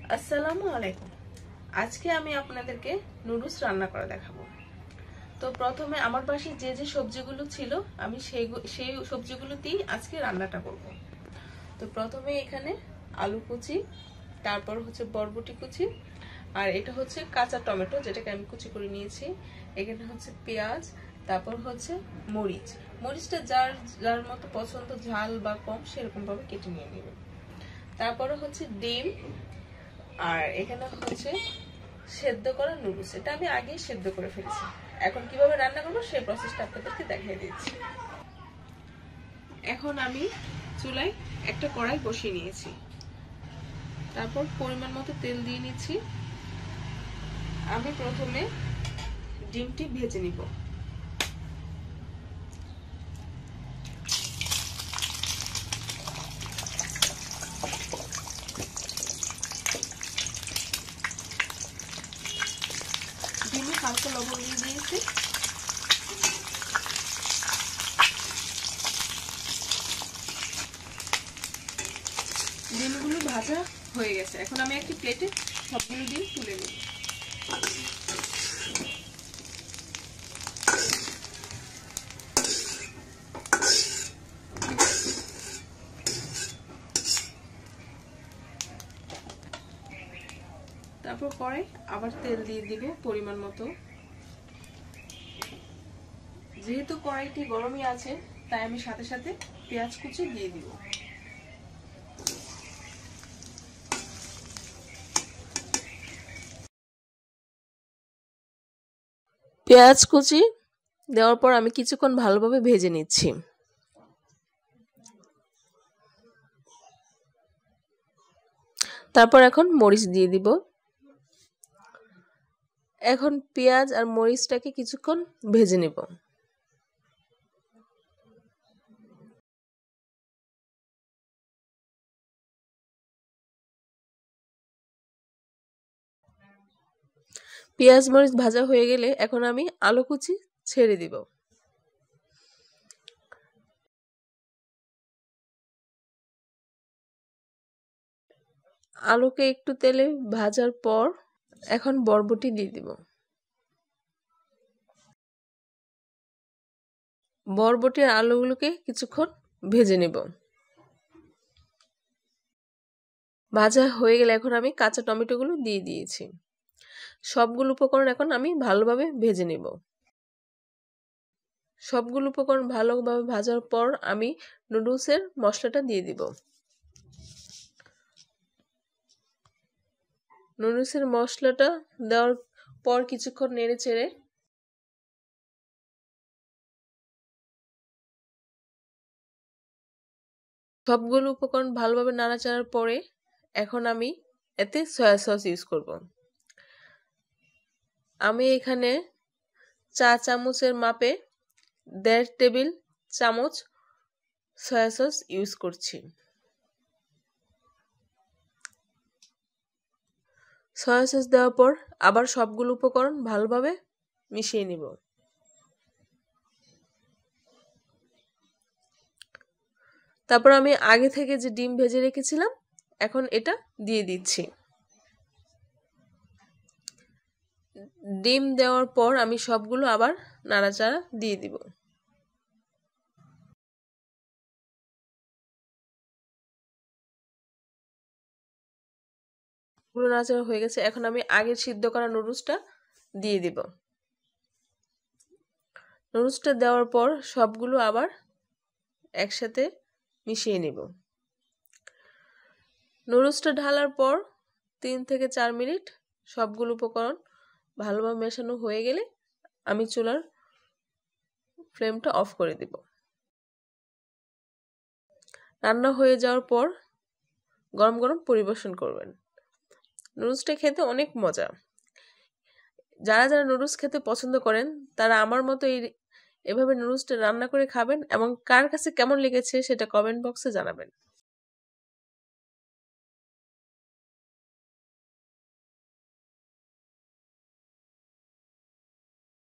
আসসালামু আলাইকুম। আজকে আমি আপনাদেরকে নুডলস রান্না করে দেখাবো। তো প্রথমে আমার পাশে যে সবজিগুলো ছিল আমি সেই সবজিগুলো দিয়ে আজকে রান্নাটা করব। তো প্রথমে এখানে আলু কুচি, তারপর হচ্ছে বরবটি কুচি, আর এটা হচ্ছে কাঁচা টমেটো যেটাকে আমি কুচি করে নিয়েছি। এখানে হচ্ছে পেঁয়াজ, তারপর হচ্ছে মরিচটা যার যার মতো পছন্দ, ঝাল বা কম সেরকম ভাবে কেটে নিয়ে নেবেন। তারপরে হচ্ছে ডিম, আর এখানে হচ্ছে সেদ্ধ করা নুডলস। এটা আমি আগেই সেদ্ধ করে ফেলেছি। এখন কিভাবে রান্না করবো সেই প্রসেসটা আপনাদেরকে দেখিয়ে দিচ্ছি। এখন আমি চুলায় একটা কড়াই বসিয়ে নিয়েছি, তারপর পরিমাণ মতো তেল দিয়ে নিচ্ছি। আমি প্রথমে ডিমটি ভেজে নিব। ডিমে হালকা লবণ দিয়ে দিয়েছি। ডিমগুলো ভাজা হয়ে গেছে। এখন আমি একটি প্লেটে সবগুলো ডিম তুলে নিব। তারপর কড়াই আবার তেল দিয়ে দিব পরিমাণ মতো। যেহেতু কড়াইটি গরমই আছে তাই আমি সাথে সাথে পেঁয়াজ কুচি দিয়ে দিব। পেঁয়াজ কুচি দেওয়ার পর আমি কিছুক্ষণ ভালোভাবে ভেজে নিচ্ছি। তারপর এখন মরিচ দিয়ে দিব। এখন পেঁয়াজ আর মরিচটাকে কিছুক্ষণ ভেজে নেব। পেঁয়াজ মরিচ ভাজা হয়ে গেলে এখন আমি আলু কুচি ছেড়ে দিব। আলুকে একটু তেলে ভাজার পর এখন বরবটি দিয়ে দিব। বরবটির আলুগুলোকে কিছুক্ষণ ভেজে নেব। ভাজা হয়ে গেলে এখন আমি কাঁচা টমেটোগুলো দিয়ে দিয়েছি। সবগুলো উপকরণ এখন আমি ভালোভাবে ভেজে নেব। সবগুলো উপকরণ ভালোভাবে ভাজার পর আমি নুডলসের মশলাটা দিয়ে দিব। নুডলসের মশলাটা দেওয়ার পর কিছুক্ষণ নেড়ে চেড়ে সবগুলো উপকরণ ভালোভাবে নাড়াচাড়ার পরে এখন আমি এতে সয়া সস ইউজ করব। আমি এখানে চা চামচের মাপে 1.5 টেবিল চামচ সয়া সস ইউজ করছি। সয়া সস দেওয়ার পর আবার সবগুলো উপকরণ ভালোভাবে মিশিয়ে নিব। তারপর আমি আগে থেকে যে ডিম ভেজে রেখেছিলাম এখন এটা দিয়ে দিচ্ছি। ডিম দেওয়ার পর আমি সবগুলো আবার নাড়াচাড়া দিয়ে দিব। পুরো নাড়াচাড়া হয়ে গেছে। এখন আমি আগে সিদ্ধ করা নুডলসটা দিয়ে দিব। নুডলসটা দেওয়ার পর সবগুলো আবার একসাথে মিশিয়ে নেব। নুডলসটা ঢালার পর 3 থেকে 4 মিনিট সবগুলো উপকরণ ভালোভাবে মেশানো হয়ে গেলে আমি চুলার ফ্লেমটা অফ করে দেব। রান্না হয়ে যাওয়ার পর গরম গরম পরিবেশন করবেন। নুডলসটা খেতে অনেক মজা। যারা যারা নুডলস খেতে পছন্দ করেন তারা আমার মতো এভাবে নুডলসটা রান্না করে খাবেন এবং কার কাছে কেমন লেগেছে সেটা কমেন্ট বক্সে জানাবেন।